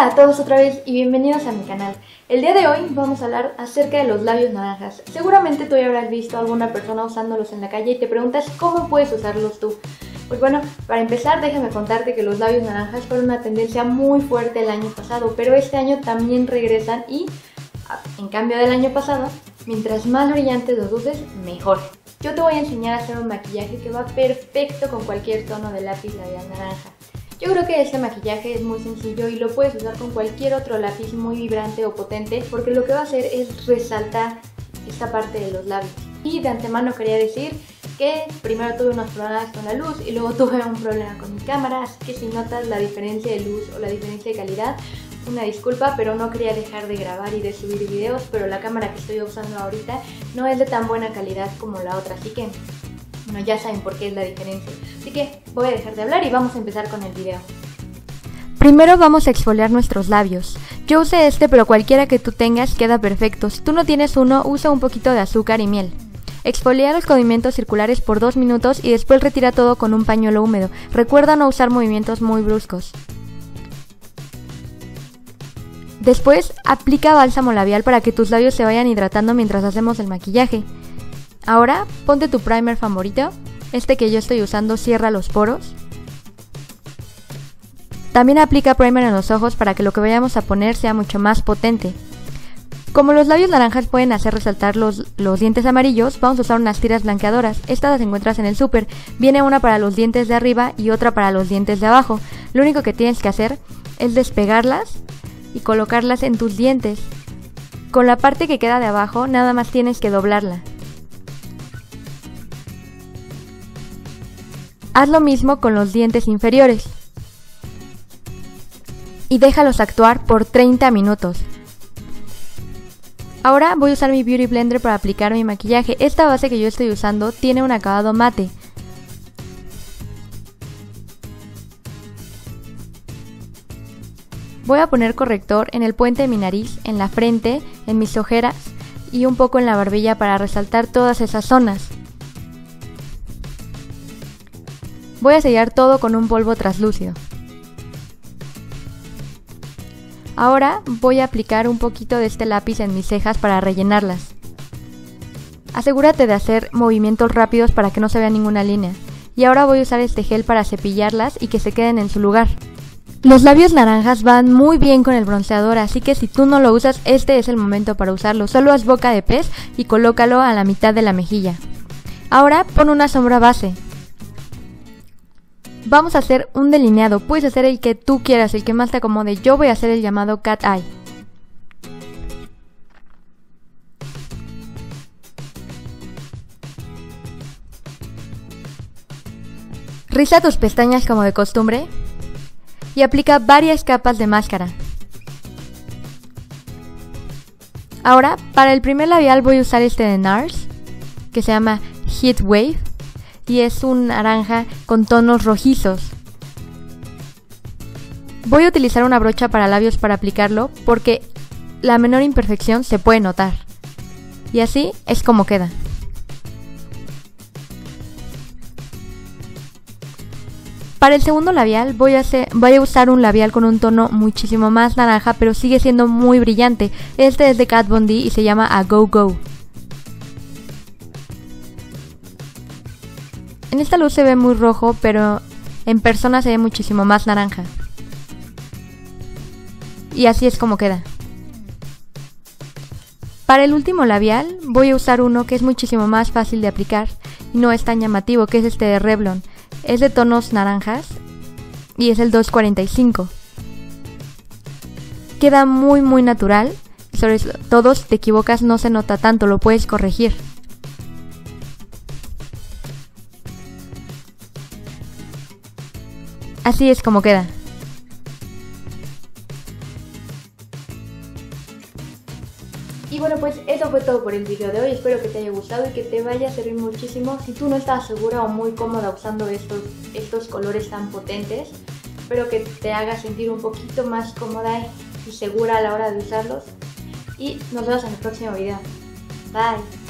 Hola a todos otra vez y bienvenidos a mi canal. El día de hoy vamos a hablar acerca de los labios naranjas. Seguramente tú ya habrás visto a alguna persona usándolos en la calle y te preguntas cómo puedes usarlos tú. Pues bueno, para empezar déjame contarte que los labios naranjas fueron una tendencia muy fuerte el año pasado, pero este año también regresan y, en cambio del año pasado, mientras más brillantes los uses, mejor. Yo te voy a enseñar a hacer un maquillaje que va perfecto con cualquier tono de lápiz labial naranja. Yo creo que este maquillaje es muy sencillo y lo puedes usar con cualquier otro lápiz muy vibrante o potente, porque lo que va a hacer es resaltar esta parte de los labios. Y de antemano quería decir que primero tuve unos problemas con la luz y luego tuve un problema con mi cámara, así que si notas la diferencia de luz o la diferencia de calidad, una disculpa, pero no quería dejar de grabar y de subir videos, pero la cámara que estoy usando ahorita no es de tan buena calidad como la otra, así que bueno, ya saben por qué es la diferencia. Así que voy a dejar de hablar y vamos a empezar con el video. Primero vamos a exfoliar nuestros labios. Yo usé este, pero cualquiera que tú tengas queda perfecto. Si tú no tienes uno, usa un poquito de azúcar y miel. Exfolia los movimientos circulares por 2 minutos y después retira todo con un pañuelo húmedo. Recuerda no usar movimientos muy bruscos. Después, aplica bálsamo labial para que tus labios se vayan hidratando mientras hacemos el maquillaje. Ahora, ponte tu primer favorito. Este que yo estoy usando cierra los poros. También aplica primer en los ojos para que lo que vayamos a poner sea mucho más potente. Como los labios naranjas pueden hacer resaltar los dientes amarillos, vamos a usar unas tiras blanqueadoras. Estas las encuentras en el súper. Viene una para los dientes de arriba y otra para los dientes de abajo. Lo único que tienes que hacer es despegarlas y colocarlas en tus dientes. Con la parte que queda de abajo, nada más tienes que doblarla. Haz lo mismo con los dientes inferiores. Y déjalos actuar por 30 minutos. Ahora voy a usar mi Beauty Blender para aplicar mi maquillaje. Esta base que yo estoy usando tiene un acabado mate. Voy a poner corrector en el puente de mi nariz, en la frente, en mis ojeras y un poco en la barbilla para resaltar todas esas zonas. Voy a sellar todo con un polvo translúcido. Ahora voy a aplicar un poquito de este lápiz en mis cejas para rellenarlas. Asegúrate de hacer movimientos rápidos para que no se vea ninguna línea. Y ahora voy a usar este gel para cepillarlas y que se queden en su lugar. Los labios naranjas van muy bien con el bronceador, así que si tú no lo usas, este es el momento para usarlo. Solo haz boca de pez y colócalo a la mitad de la mejilla. Ahora pon una sombra base. Vamos a hacer un delineado, puedes hacer el que tú quieras, el que más te acomode. Yo voy a hacer el llamado Cat Eye. Riza tus pestañas como de costumbre y aplica varias capas de máscara. Ahora, para el primer labial voy a usar este de NARS, que se llama Heat Wave. Y es un naranja con tonos rojizos. Voy a utilizar una brocha para labios para aplicarlo porque la menor imperfección se puede notar. Y así es como queda. Para el segundo labial voy a usar un labial con un tono muchísimo más naranja, pero sigue siendo muy brillante. Este es de Kat Von D y se llama A Go Go. En esta luz se ve muy rojo, pero en persona se ve muchísimo más naranja. Y así es como queda. Para el último labial voy a usar uno que es muchísimo más fácil de aplicar y no es tan llamativo, que es este de Revlon. Es de tonos naranjas y es el 245. Queda muy natural y sobre todo si te equivocas no se nota tanto, lo puedes corregir. Así es como queda. Y bueno, pues eso fue todo por el video de hoy. Espero que te haya gustado y que te vaya a servir muchísimo. Si tú no estás segura o muy cómoda usando estos colores tan potentes, espero que te haga sentir un poquito más cómoda y segura a la hora de usarlos. Y nos vemos en el próximo video. Bye.